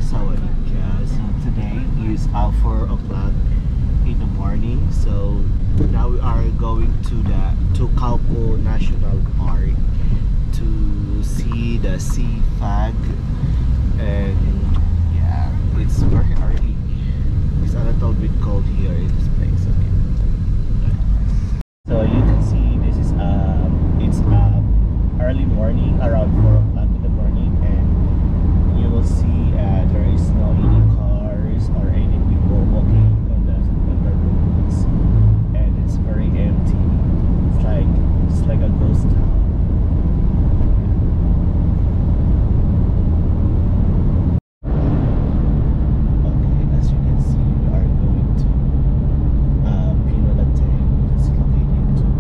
Sawadika. So today is 4 o'clock in the morning. So now we are going to Khao Kho National Park to see the sea fog, and yeah, it's very early. It's a little bit cold here in this place. Okay. So you can see this is it's early morning, around 4 o'clock in the morning, and you will see there is no any cars or any people walking on the roads, and it's very empty. It's like a ghost town. Okay, as you can see, we are going to Pino Latte, which is located to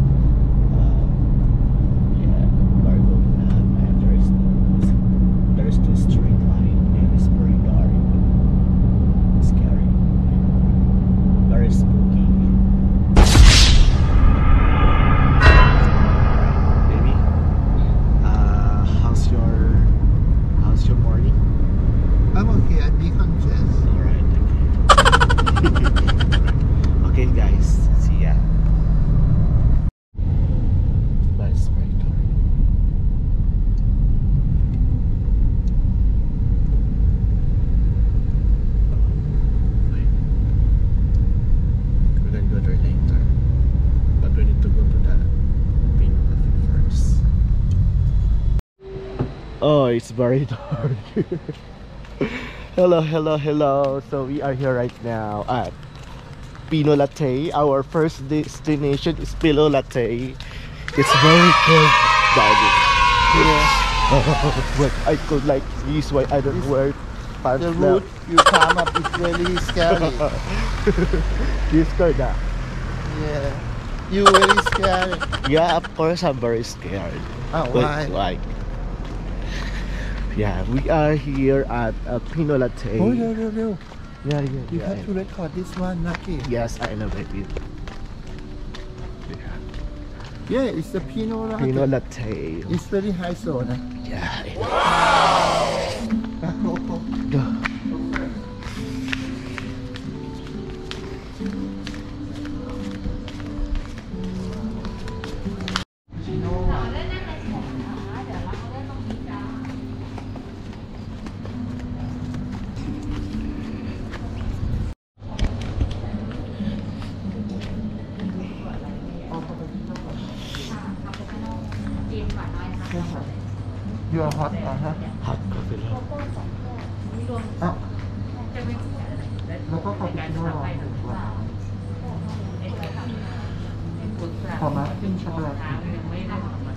yeah, we are going up, and there's no straight line, and it's very dark, scary, very spooky. Baby, how's your morning? I'm okay, I'd be conscious. Alright, okay. Okay guys, see ya. But it's very dark. We're gonna go there later, but we need to go to the Pino Cafe first. Oh, it's very dark. Hello. So we are here right now at Pino Latte. Our first destination is Pino Latte. It's very cold, darling. But I could like this why I don't wear pants The now. route you come up is really scary. You scared now? Yeah. You very scary. Yeah, of course I'm very scared. Oh, But, why? like, yeah, we are here at Pino Latte. Oh, no. Yeah. You have to record this one, Naki. Yes, I know, baby. Yeah, it's the Pino Latte. Pino Latte. It's very high so, nah? Yeah. You are hot, Hot coffee lang. อ่ะแล้วก็คาปูชิโน่ร้อนกว่าพอมาขึ้นช็อกโกแลต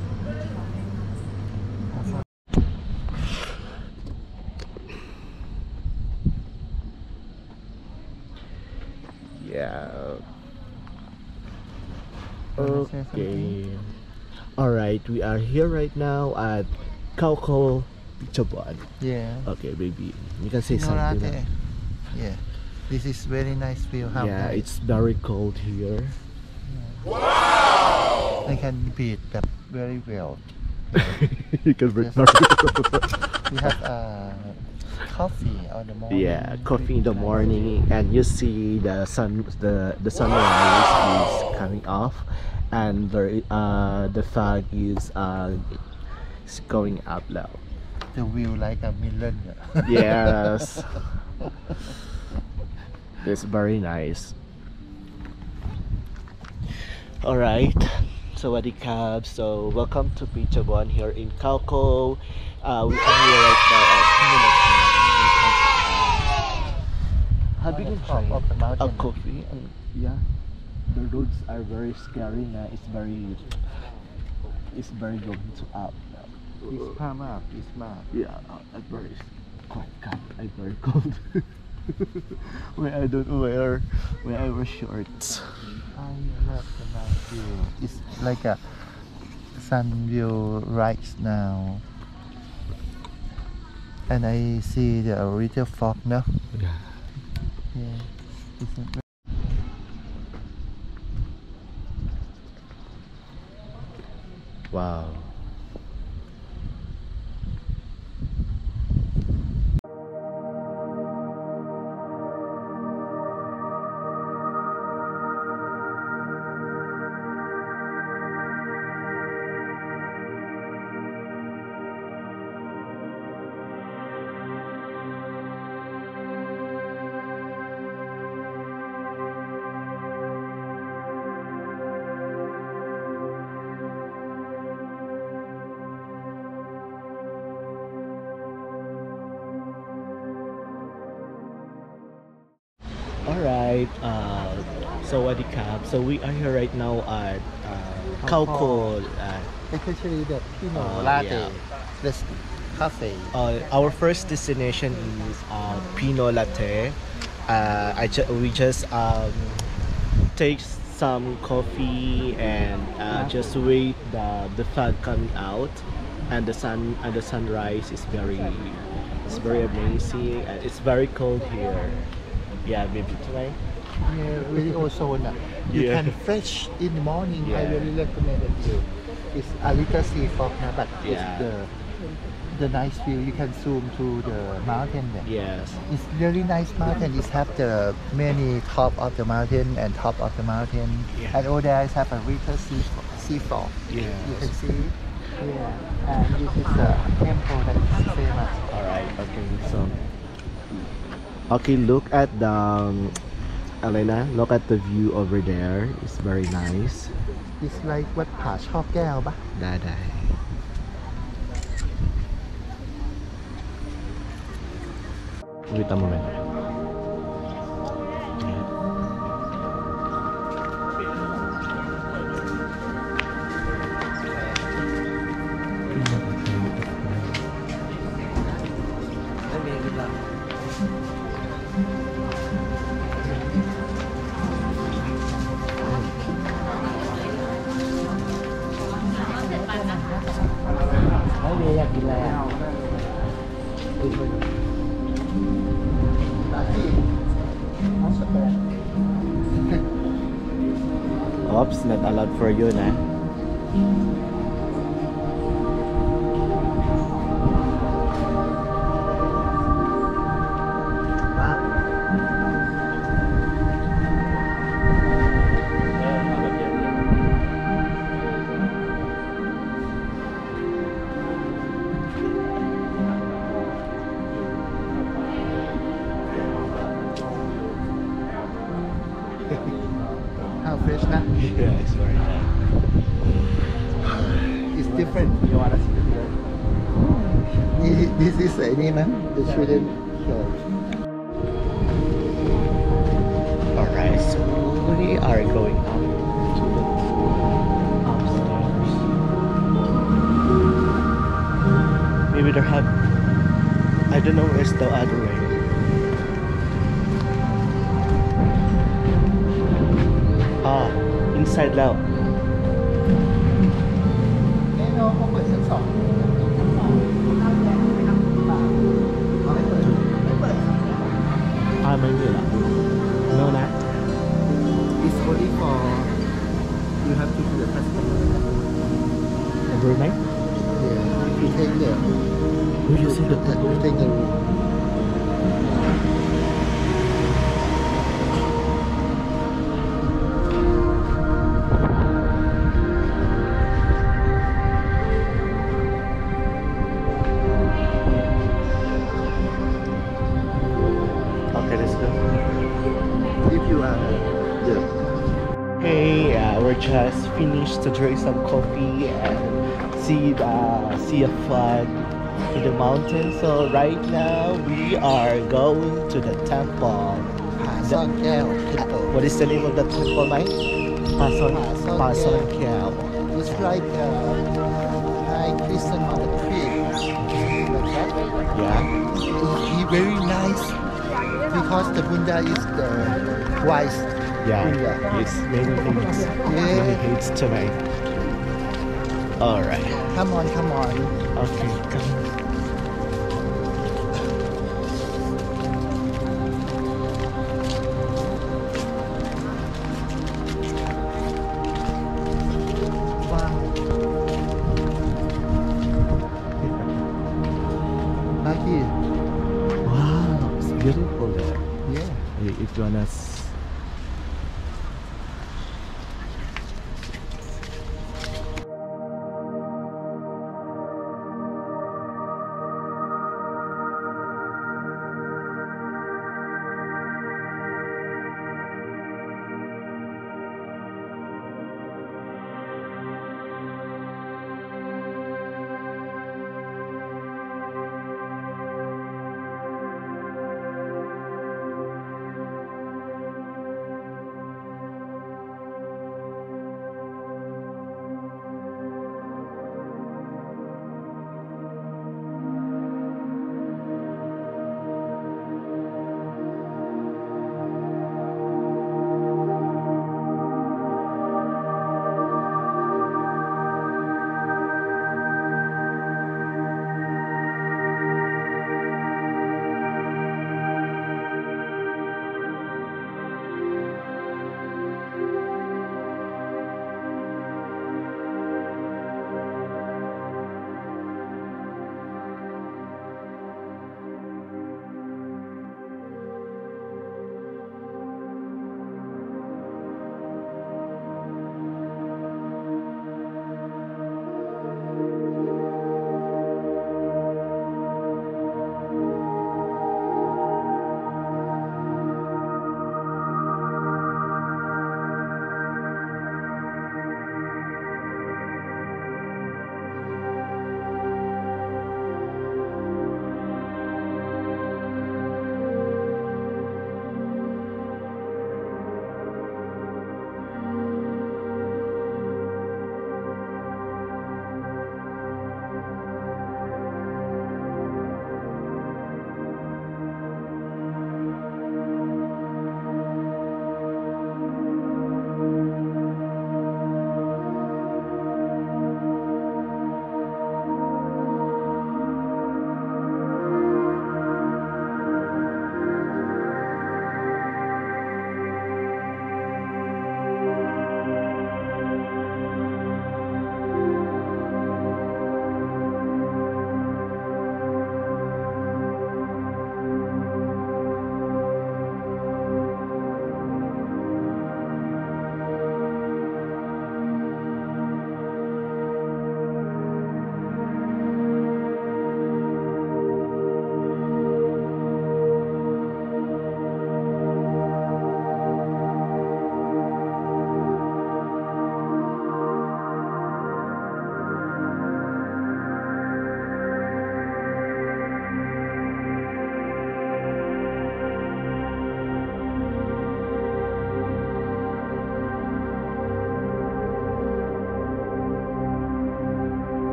Yeah. Wanna say Okay. Alright, we are here right now at Khao Kho Phetchabun. Yeah. Okay, baby. You can say Pino something. Latte. Yeah. This is very nice view. How Yeah, nice. it's very cold here. I can beat that very well. You can breathe. Yes. We have coffee on the morning. Yeah, coffee in the morning, and you see the sunrise is coming off, and the fog is going up now. The view like a million. Yes. It's very nice. Alright, Sawadee. So welcome to Phetchabun here in Khao Kho. We are here right now at Pino Latte. Have you been trying Of the mountain. a coffee? And yeah, the roads are very scary now. It's very going to up now. It's palm up. It's map. Yeah, at very quite cold. I'm very cold. When I don't wear shorts. I love the night view. It's like a sun view right now. And I see the little fog now. Yeah. Yeah. It's Wow. right. Sawadee Krap. So we are here right now at Khao Kho. Especially the Pino Oh, Latte, yeah. this cafe. Our first destination is Pino Latte. We just take some coffee and just wait the fog coming out, and the sunrise is very amazing, and it's very cold here. Yeah, maybe tonight. Yeah, really ozone. You Yeah. can fresh in the morning. I Yeah. really recommend it to you. It's a little sea fog, but Yeah. it's the nice view. You can zoom to the mountain there. Yes. It's really nice mountain. It have the many top of the mountain and top of the mountain. Yeah. And over there it have a little sea fog. Yes. You can see. Yeah. And this is the temple that is famous. All right. Okay. So. Okay. Look at the. Elena, look at the view over there. It's very nice. It's like Wat Pha Sorn Kaew, ba? ได้Wait a moment. Oops, not allowed for you, nah. How fresh, na? Yeah, it's very nice. It's different. You want to see the This is any man, the children show. Alright, so we are going up to the upstairs. Maybe they have. I don't know where's the other way. Inside แล้ว ไม่มีหรอ No นะ It's only for you have to do the passport. Every night? Yeah. If you take the You see the you take the room. Okay, let's go. If you are the Hey, we're just finished to drink some coffee and see a flag in the mountain. So right now we are going to the temple. Pha Sorn Kaew temple. What is the name of the temple, Mike? Pha Sorn Kaew. It's like high Christian monastery. Like that. Yeah. It's very nice because the Buddha is the wise Yeah. Buddha. It's many things. Many things tonight. All right. Come on, come on. Okay. Come. Wow. Like it. Wow, it's beautiful there. Yeah. If you wanna